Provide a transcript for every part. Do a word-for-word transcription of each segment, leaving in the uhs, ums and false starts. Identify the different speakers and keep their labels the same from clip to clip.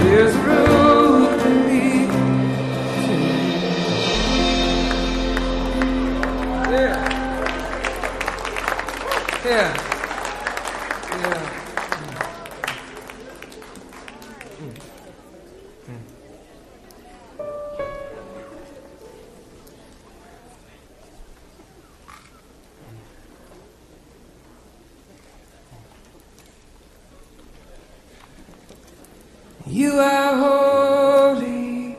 Speaker 1: there's room to be. Yeah. Yeah. Yeah. You are holy,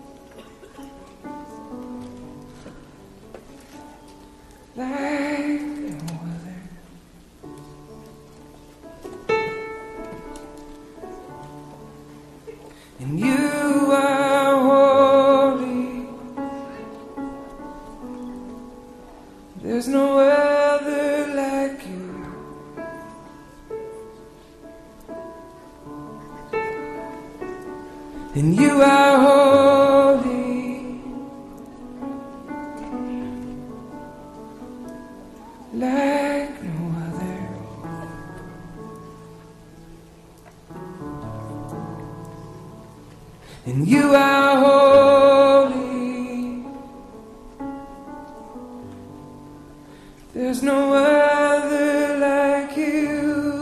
Speaker 1: like no other. And you are holy, there's no other like you. And you are holy, like no other. And you are holy, there's no other like you.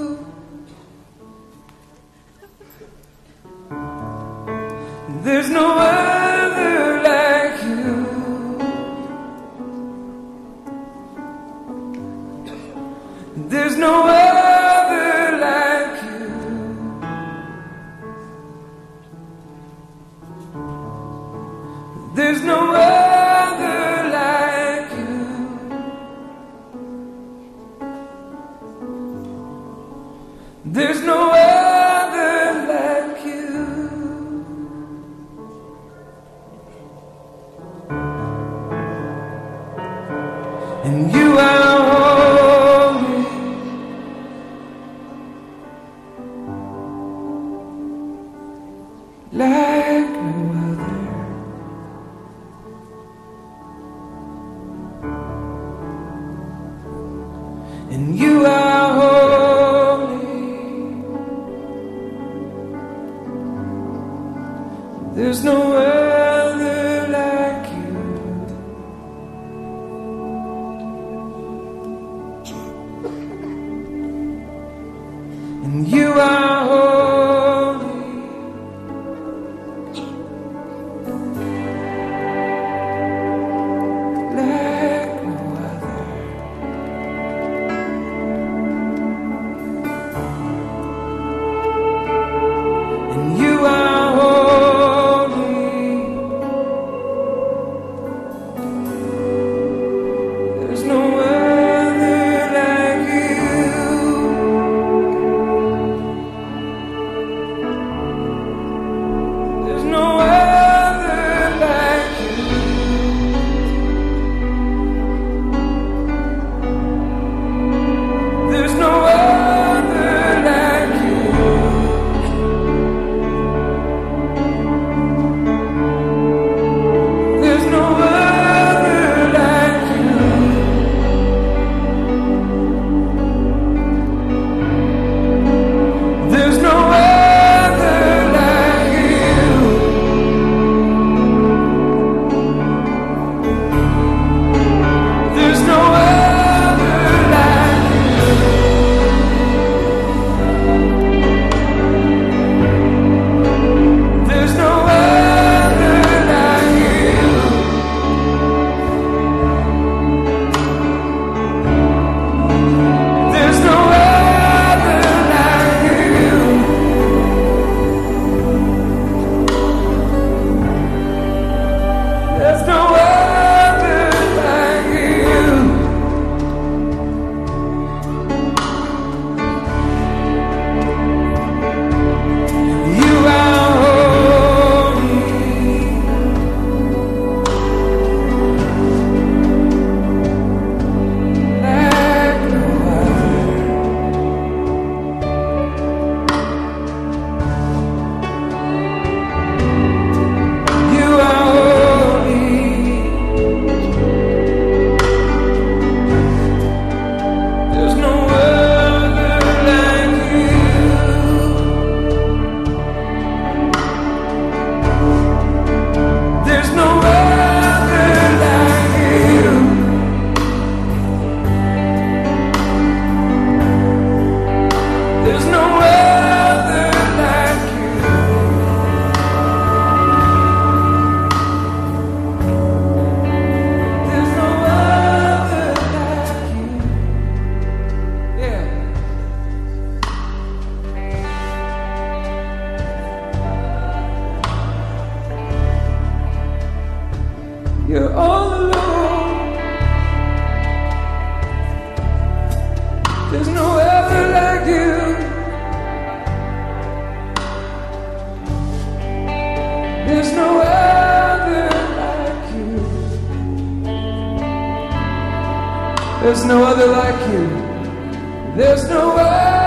Speaker 1: There's no other like you. There's no other like you. There's no other like you. There's no other like you. And you are holy, like no other. And you are holy, there's no other like you. And you are holy, like no other. And you are holy, there's no other like you. There's no other like you. There's no other like you. There's no other like you. There's no other like you. There's no other.